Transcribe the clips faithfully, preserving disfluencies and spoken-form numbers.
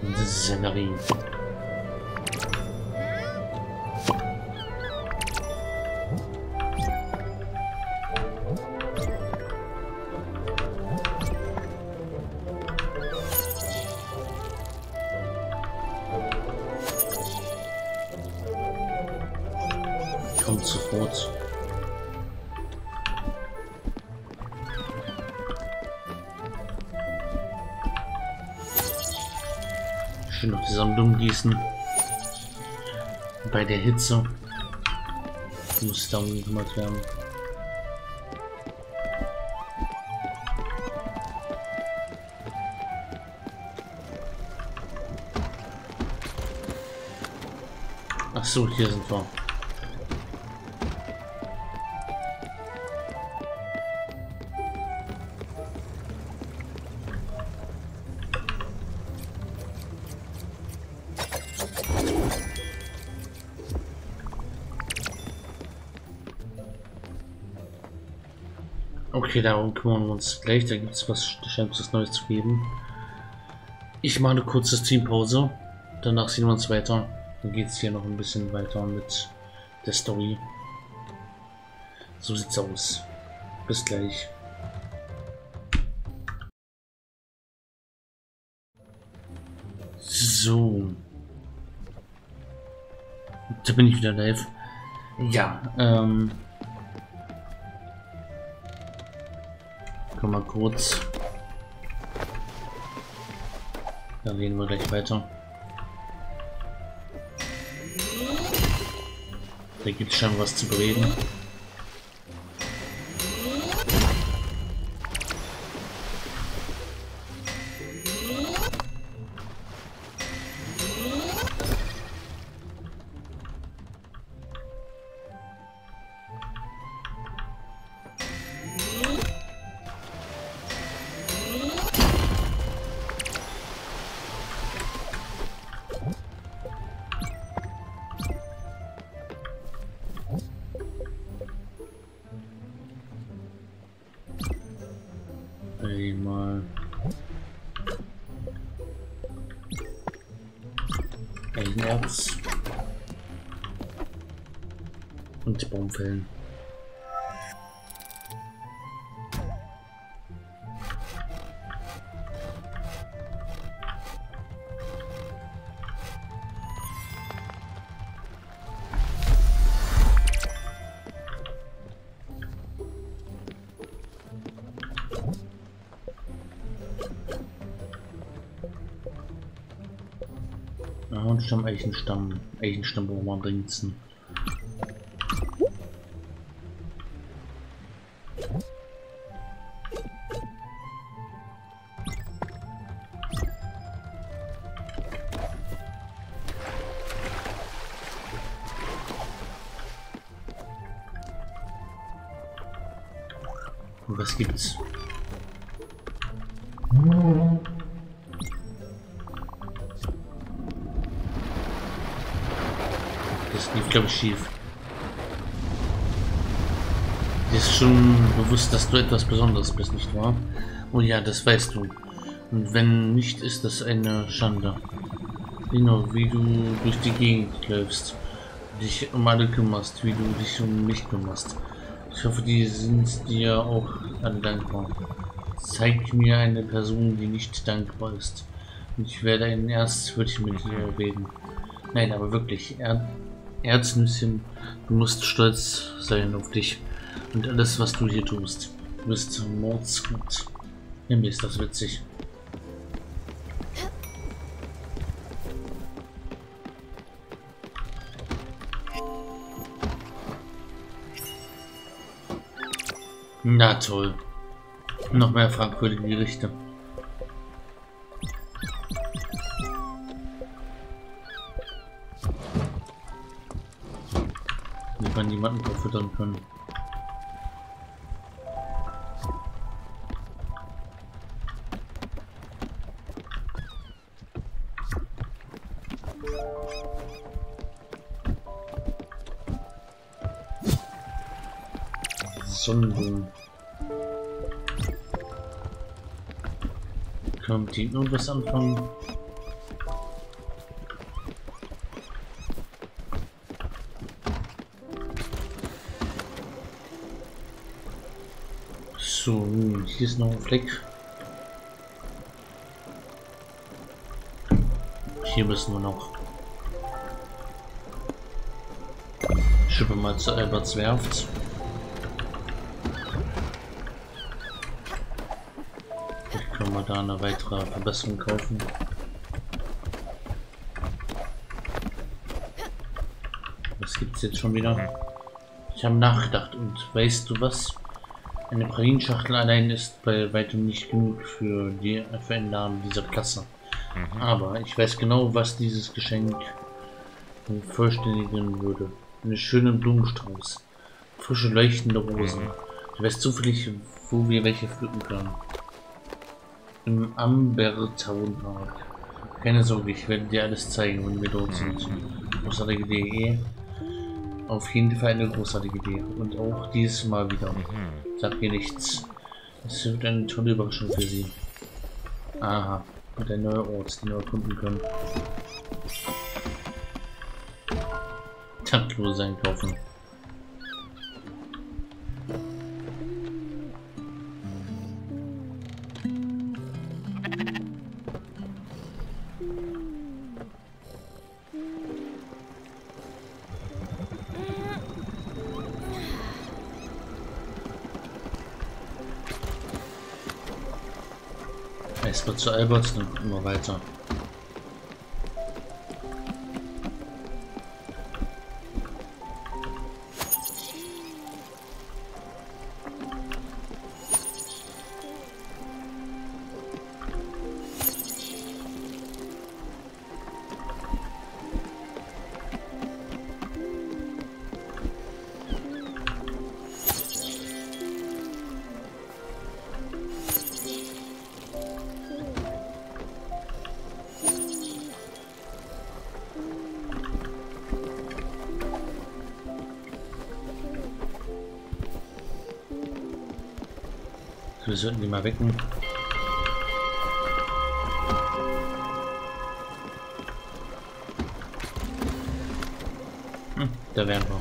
Sellerie. Kommt sofort. Schön noch die Sammlung gießen. Bei der Hitze muss darum gekümmert werden. Ach so, hier sind wir. Okay, darum kümmern wir uns gleich. Da gibt es was, scheint es was Neues zu geben. Ich mache eine kurze Streampause. Danach sehen wir uns weiter. Dann geht es hier noch ein bisschen weiter mit der Story. So sieht's aus. Bis gleich. So. Da bin ich wieder live. Ja, ähm. Komm mal kurz. Dann reden wir gleich weiter. Da gibt es schon was zu bereden. Einmal ein Erz und Baumfällen. Ja, und Stamm, Eichenstamm, Eichenstamm, wo man bringt's. Und was gibt's? Das lief, glaube ich, schief. Dir ist schon bewusst, dass du etwas Besonderes bist, nicht wahr? Oh ja, das weißt du. Und wenn nicht, ist das eine Schande. Genau, wie du durch die Gegend läufst, dich um alle kümmerst, wie du dich um mich kümmerst. Ich hoffe, die sind dir auch alle dankbar. Zeig mir eine Person, die nicht dankbar ist. Und ich werde ein Erzwürtchen mit dir reden. Nein, aber wirklich, er Erznüsschen, du musst stolz sein auf dich und alles, was du hier tust. Du bist mordsgut. Ja, mir ist das witzig. Na toll. Noch mehr fragwürdige Gerichte. Die man niemanden verfüttern können. Sonnenblumen. Kann man mit denen irgendwas anfangen? hier ist noch ein Fleck. Hier müssen wir noch. Schippe mal zu Alberts Werft. Vielleicht können wir da eine weitere Verbesserung kaufen. Was gibt's jetzt schon wieder? Ich habe nachgedacht und weißt du was? Eine Pralinschachtel allein ist bei weitem nicht genug für die Veränderung dieser Klasse. Mhm. Aber ich weiß genau, was dieses Geschenk vervollständigen würde. Eine schöne Blumenstrauß, frische leuchtende Rosen. Mhm. Du weißt zufällig, wo wir welche pflücken können. Im Amber Town Park. Keine Sorge, ich werde dir alles zeigen, wenn wir dort sind. Großartige Idee. Auf jeden Fall eine großartige Idee. Und auch dieses Mal wieder. Sag mir nichts. Es wird eine tolle Überraschung für sie. Aha. Und ein neuer Ort, den wir erkunden können. Taktlose einkaufen. Es wird zu Albert, dann gucken wir weiter. Wir sollten die mal wecken. Hm, da wären wir.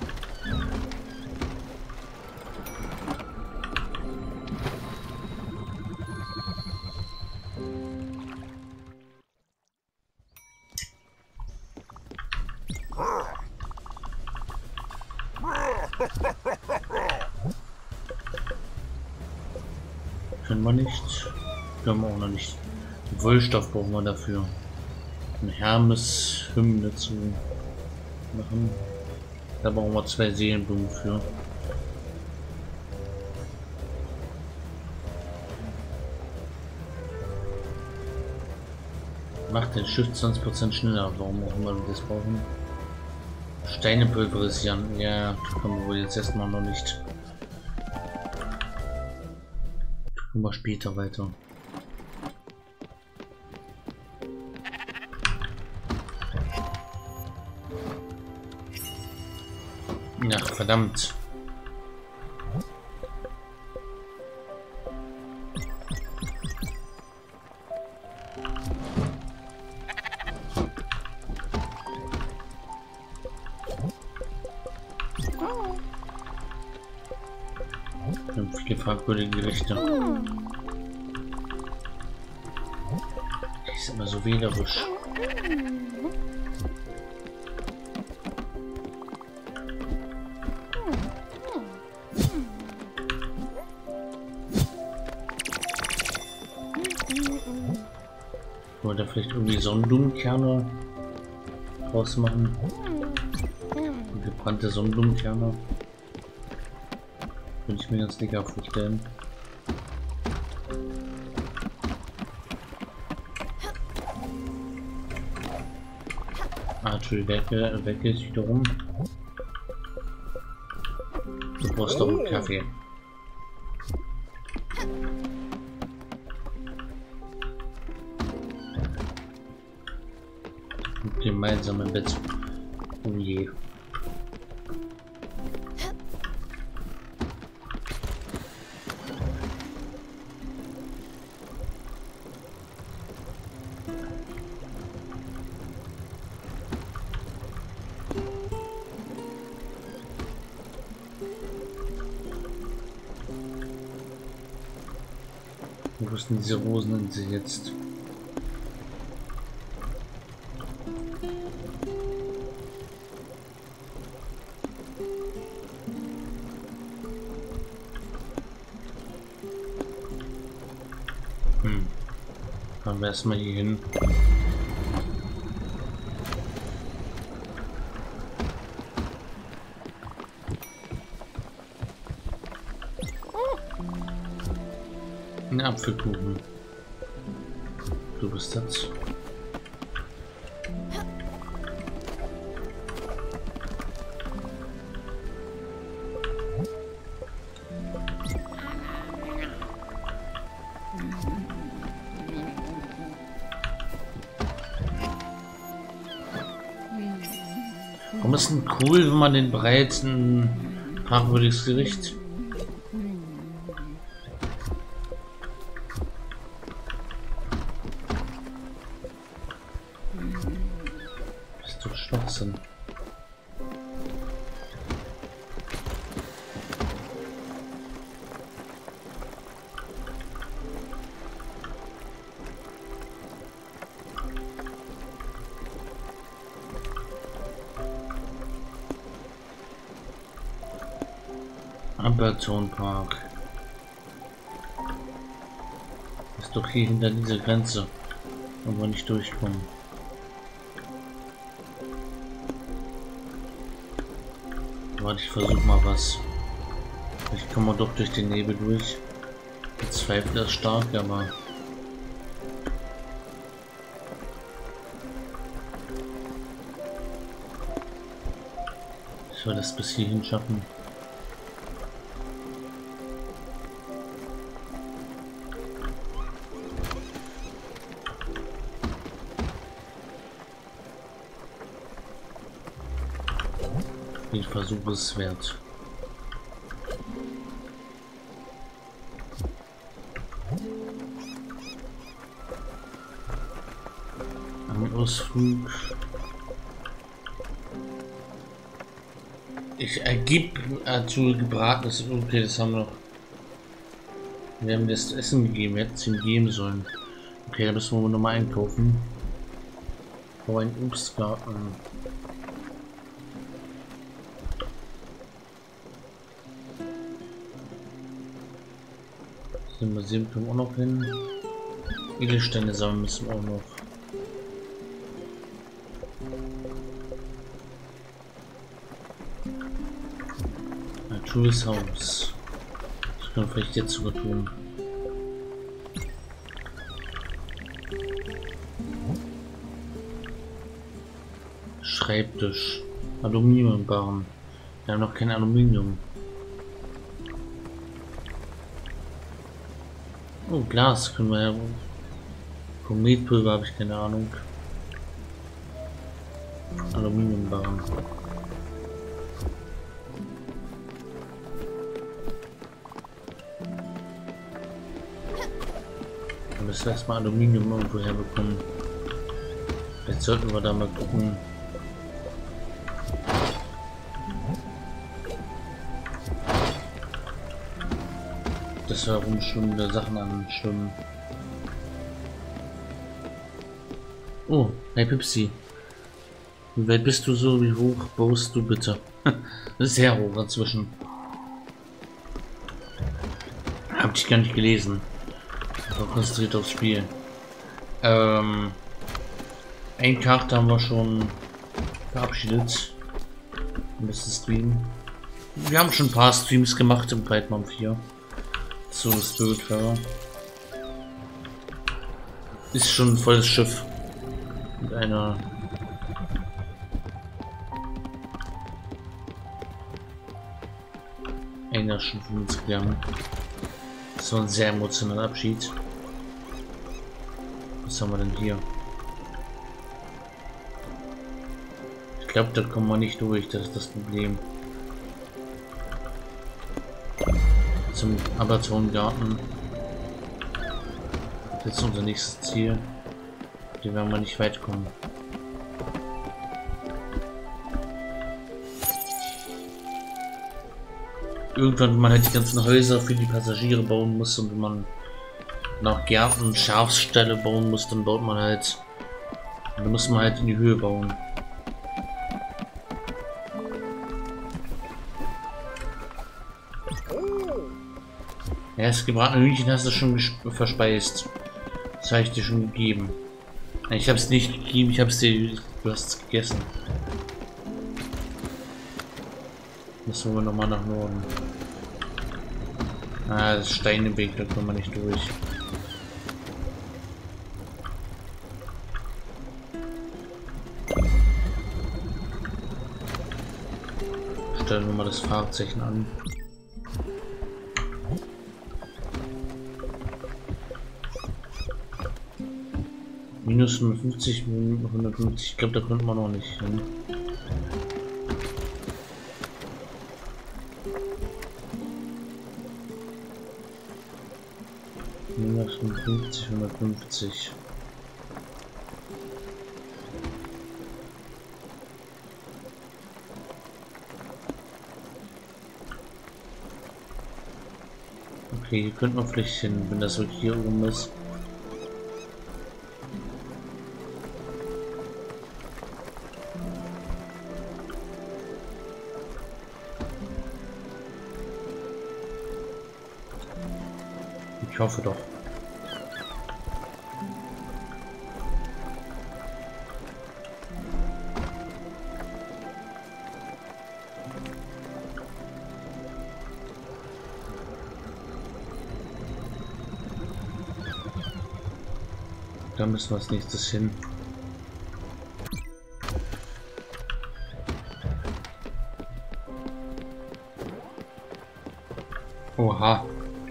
Können wir nicht. Können wir auch noch nicht. Wollstoff brauchen wir dafür. Eine Hermes-Hymne zu machen. Da brauchen wir zwei Seelenblumen für. Macht den Schiff zwanzig Prozent schneller. Warum auch immer wir das brauchen. Steine pulverisieren. Ja, können wir wohl jetzt erstmal noch nicht. Gucken wir später weiter. Ja, verdammt. Wir haben viele fragwürdige Gerichte. Die ist immer so wählerisch. Oder vielleicht irgendwie Sonnenblumenkerne draus machen. Gebrannte Sonnenblumenkerne. Könnte ich mir ganz lecker vorstellen. Archery Werke, Werke ist wiederum. Du brauchst doch einen Kaffee. Gemeinsame Bett. Oh je. Wo ist denn diese Roseninsel jetzt? Hm. Fahren wir erstmal hier hin. Ein Apfelkuchen. Du bist das. Warum ist denn cool, wenn man den bereits ein fragwürdiges Gericht? Das ist doch Schwachsinn. Amperzone Park. Ist doch hier hinter dieser Grenze, wo wir nicht durchkommen. Warte, ich versuche mal was. Ich komme doch durch den Nebel durch. Ich zweifle das stark, aber ich soll das bis hierhin schaffen. Ich versuche es wert. Ein Ausflug. Ich ergib dazu gebratenes. Okay, das haben wir noch. Wir haben das Essen gegeben, wir hätten es ihm geben sollen. Okay, da müssen wir nochmal einkaufen. Oh, ein Obstgarten. Das Museum kommen auch noch hin. Edelsteine sammeln müssen wir auch noch. Ein Jules Haus. Das können wir vielleicht jetzt sogar tun. Schreibtisch. Aluminiumbarren. Wir haben noch kein Aluminium. Oh, Glas können wir ja. Kometpulver habe ich keine Ahnung. Aluminiumbarren. Wir müssen erstmal Aluminium irgendwo herbekommen. Jetzt sollten wir da mal gucken. Das herumschwimmende Sachen anschwimmen. Oh, hey Pipsi. Wie weit bist du so? Wie hoch baust du bitte? Das ist sehr hoch inzwischen. Hab ich gar nicht gelesen. Aber konzentriert aufs Spiel. Ähm, ein Charakter haben wir schon verabschiedet. Müsste streamen. Wir haben schon ein paar Streams gemacht im Breitmann vier. So, Spiritfarer. Ist schon ein volles Schiff. Mit einer einer schon von uns gegangen. Das war ein sehr emotionaler Abschied. Was haben wir denn hier? Ich glaube, da kommen wir nicht durch, das ist das Problem. Zum Amazon-Garten. Das ist unser nächstes Ziel. Hier werden wir nicht weit kommen. Irgendwann, wenn man halt die ganzen Häuser für die Passagiere bauen muss und wenn man nach Gärten Schafsställe bauen muss, dann baut man halt, dann muss man halt in die Höhe bauen. Ja, das gebratene Hühnchen hast du schon verspeist. Das habe ich dir schon gegeben. Ich habe es nicht gegeben, ich habe es dir, du hast es gegessen. Müssen wir nochmal nach Norden. Ah, das Steineweg, da kommen wir nicht durch. Stellen wir mal das Fahrzeichen an. Minus hundertfünfzig, hundertfünfzig, ich glaube, da könnte man noch nicht hin. Minus hundertfünfzig, hundertfünfzig. Okay, hier könnte man vielleicht hin, wenn das so hier oben ist. Ich hoffe doch. Da müssen wir als nächstes hin. Oha.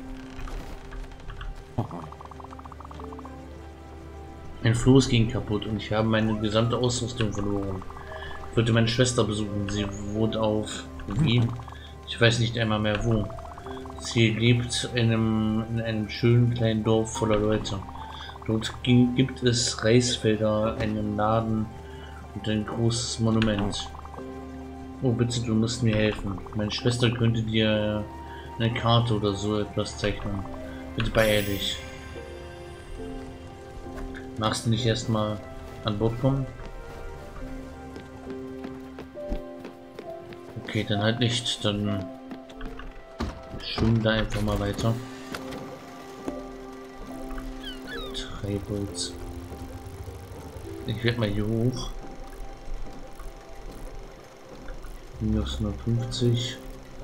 Mein Floß ging kaputt und ich habe meine gesamte Ausrüstung verloren. Ich wollte meine Schwester besuchen. Sie wohnt auf Wien. Ich weiß nicht einmal mehr wo. Sie lebt in einem, in einem schönen kleinen Dorf voller Leute. Dort ging, gibt es Reisfelder, einen Laden und ein großes Monument. Oh bitte, du musst mir helfen. Meine Schwester könnte dir eine Karte oder so etwas zeichnen. Bitte beeil dich. Magst du nicht erstmal an Bord kommen? Okay, dann halt nicht. Dann schwimmen da einfach mal weiter. Treibolz. Ich werde mal hier hoch. Minus hundertfünfzig.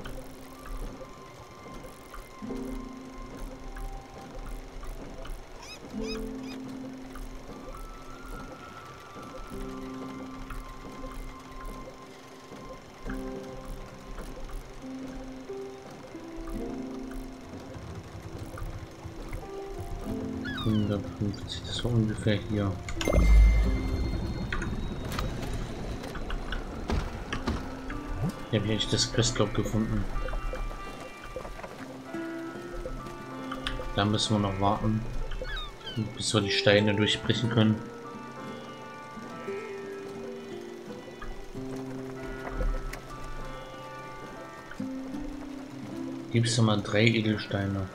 hundertfünfzig, das war ungefähr hier. Hier habe ich das Questlock gefunden. Da müssen wir noch warten, bis wir die Steine durchbrechen können. Gibt es mal drei Edelsteine.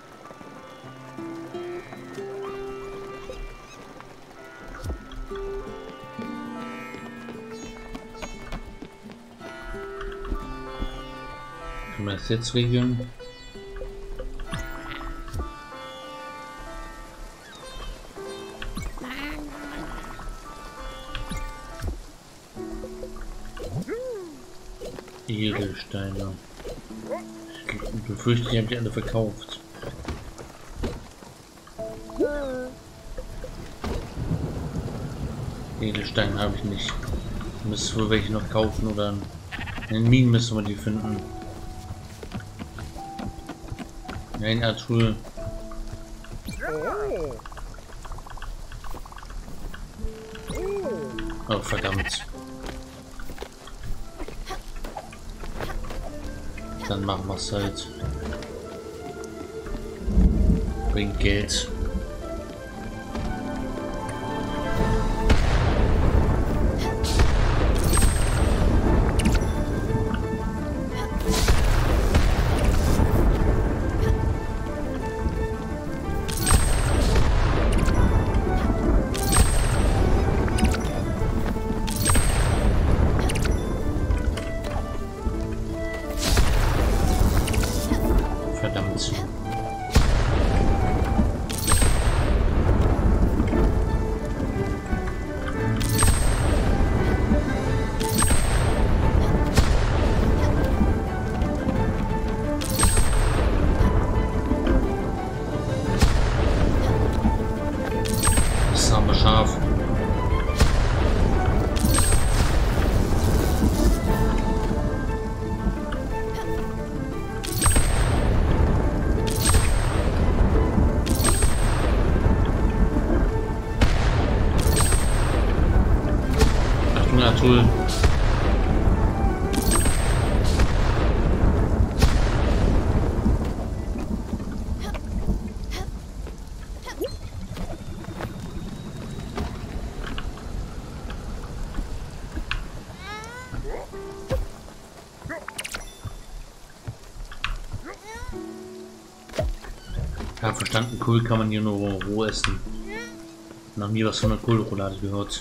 Können wir das jetzt regeln? Edelsteine. Ich befürchte, ich habe die alle verkauft. Edelsteine habe ich nicht. Müssen wir welche noch kaufen oder in den Minen müssen wir die finden. Nein, Arthur. Oh, verdammt. Dann machen wir es halt. Bringt Geld. Schaf. Achtung, Atul. Ja, verstanden, Kohl kann man hier nur roh essen. Noch nie was von der Kohlroulade gehört.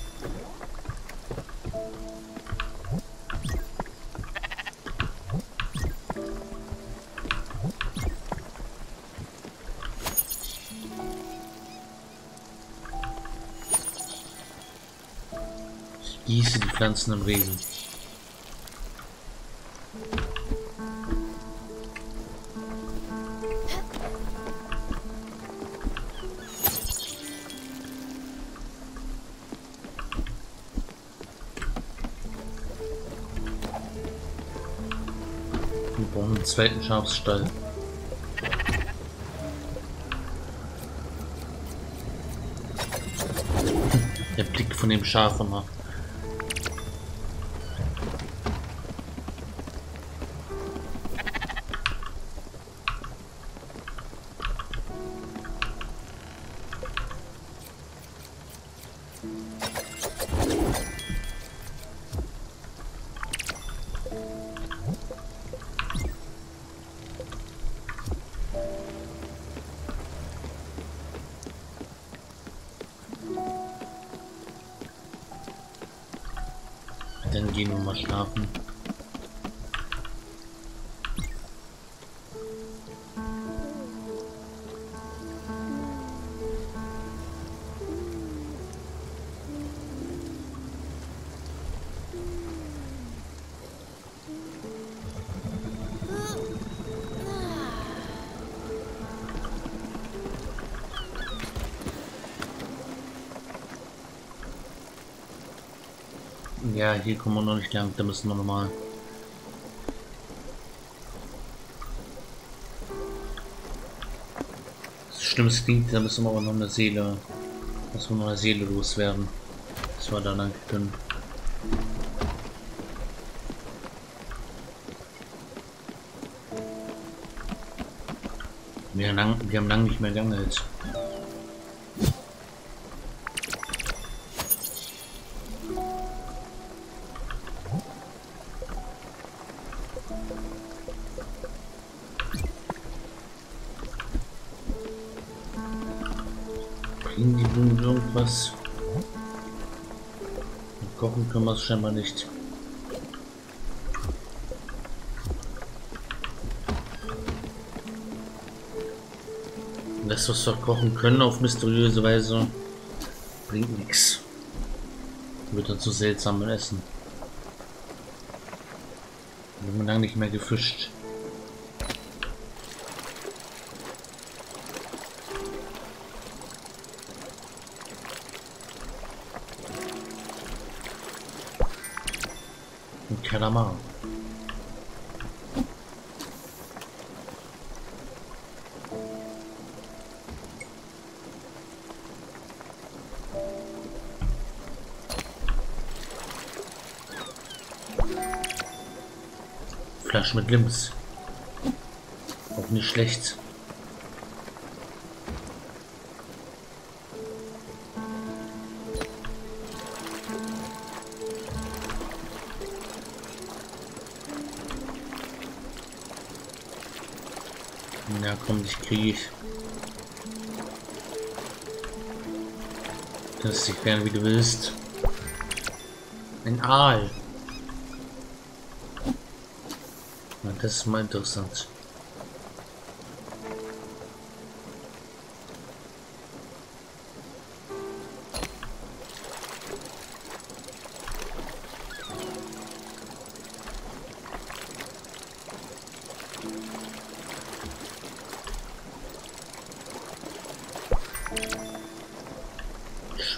Ich gieße die Pflanzen im Regen. Wir brauchen einen zweiten Schafsstall. Der Blick von dem Schaf immer. Dann gehen wir mal schlafen. Ja, hier kommen wir noch nicht lang, da müssen wir nochmal. Das Schlimmes klingt, da müssen wir aber noch eine Seele, müssen wir noch eine Seele loswerden, dass wir da lang können. Wir haben lang, wir haben lang nicht mehr geangelt. In die Blumen irgendwas. Und kochen können wir es scheinbar nicht. Das, was wir kochen können auf mysteriöse Weise, bringt nichts. Wird dann zu seltsamem Essen. Wir haben lange nicht mehr gefischt. Und Kalamar. Flasche mit Glims. Auch nicht schlecht. Ja, komm, dich kriege ich. Kannst dich werden, wie du willst. Ein Aal. Na, das ist mal interessant.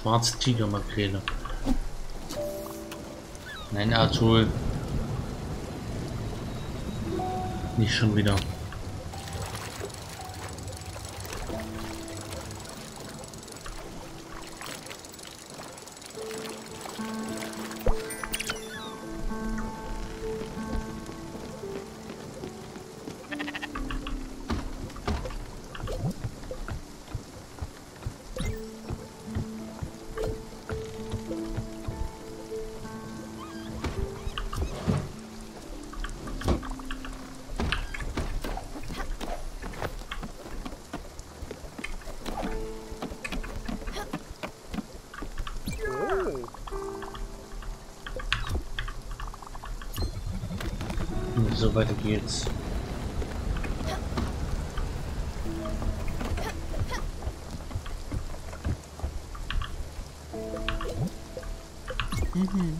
schwarze Tigermakrele. Nein, Atoll. Nicht schon wieder. So, weiter geht's. Mhm.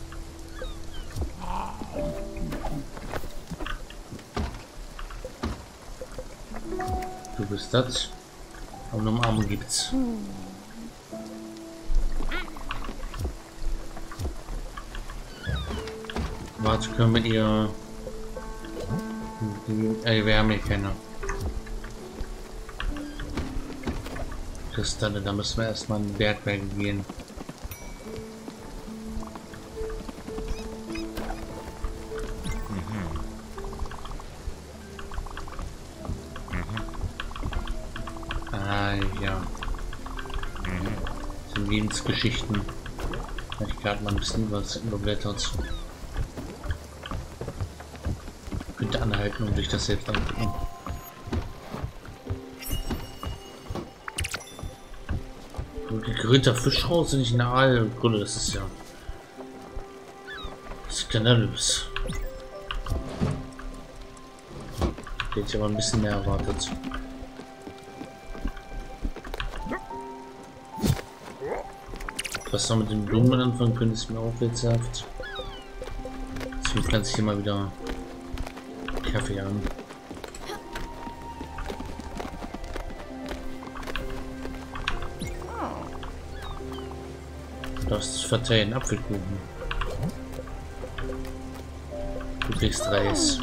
Du bist das. Und Umarmung gibt's. Warte, können wir ihr... Ey, wir haben hier keine Kristalle, da müssen wir erstmal in die Bergwerke gehen. Mhm. Mhm. Ah, ja. Mhm. Das sind Lebensgeschichten. Ich gerade mal ein bisschen was überblättert. Könnte anhalten und durch das selbst angucken. Gegrillter Fischhaus nicht in der Aalgründe, das ist ja skandalös. Hätte ich aber ein bisschen mehr erwartet. Was wir mit den Blumen anfangen können, ist mir auch rätselhaft. Deswegen pflanze ich hier mal wieder Kaffee an. Das verteilen Apfelkuchen. Du kriegst Reis.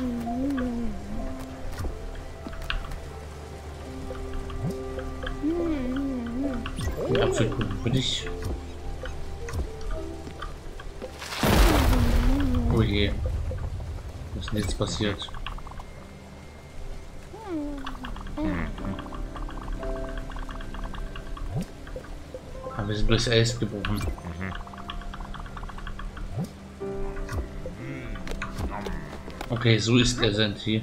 Die Apfelkuchen für dich. Oh je. Ist nichts passiert. Aber wir sind durchs Eis gebrochen. Okay, so ist er sein Tee.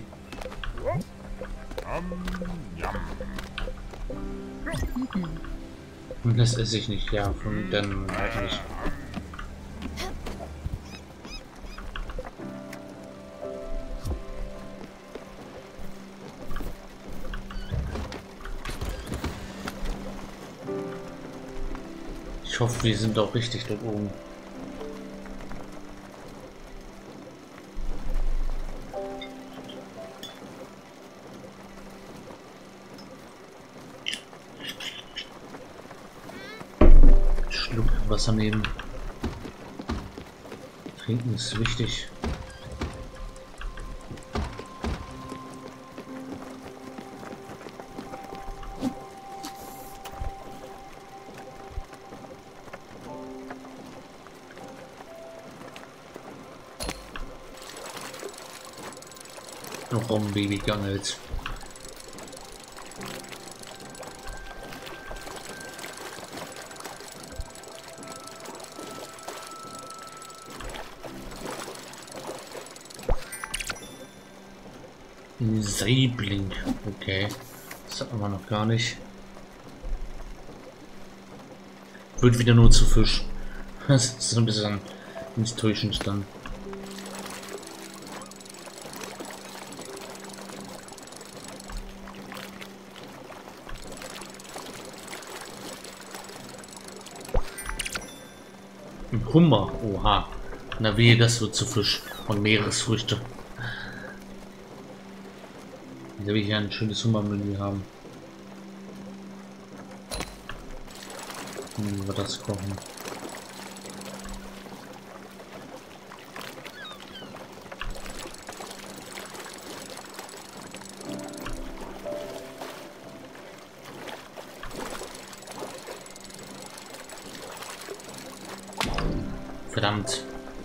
Und das esse ich nicht, ja, von dann halt nicht. Ich hoffe, wir sind auch richtig dort oben. Schluck Wasser nehmen. Trinken ist wichtig. Noch um Baby geangelt. Saibling, okay. Das hatten wir noch gar nicht. Wird wieder nur zu Fisch. Das ist so ein bisschen enttäuschend dann. Ein Hummer, oha. Na wehe, das wird zu Fisch und Meeresfrüchte. Da will ich ja ein schönes Hummermenü haben. Hm, wir das kochen. Verdammt.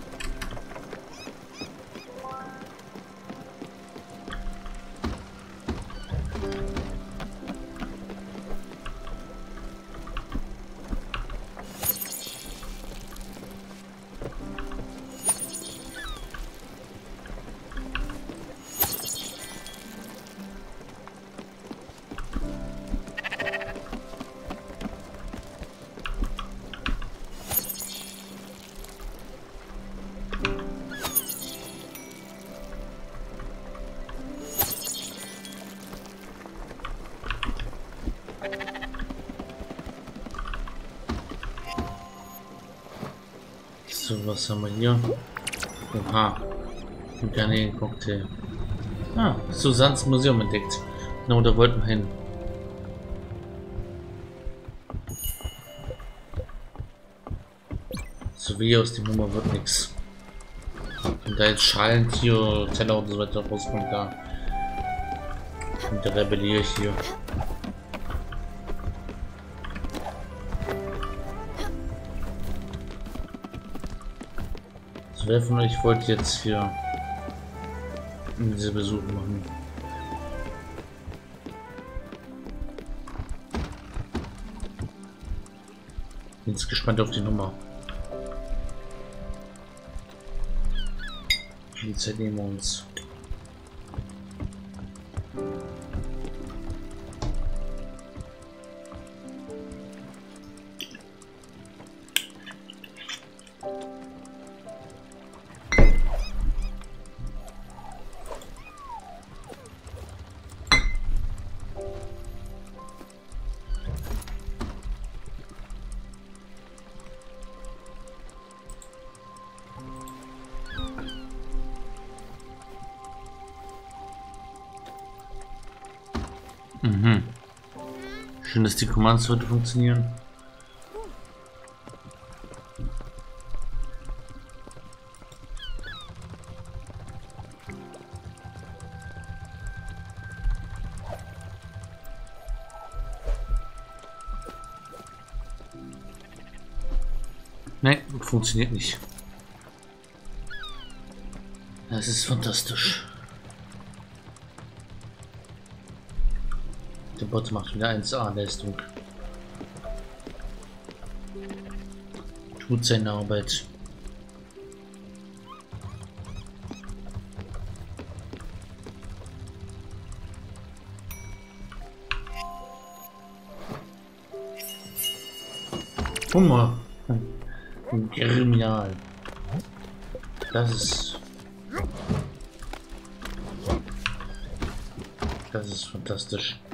So, was haben wir hier? Oha. Ein Garnelen-Cocktail. Ah, Susans Museum entdeckt. Genau, da wollten wir hin. So wie aus dem Nummer wird nichts. Und da jetzt Schalentier, Teller und so weiter rauskommt, da. Und da rebelliere ich hier. So, wer von euch wollte jetzt hier diese Besuche machen? Bin jetzt gespannt auf die Nummer. Die Zeit nehmen wir uns. Mhm. Schön, dass die Commands heute funktionieren. Nein, funktioniert nicht. Das ist fantastisch. Der Bot macht wieder eins A Leistung. Tut seine Arbeit. Hummer. Genial. Das ist... Das ist fantastisch.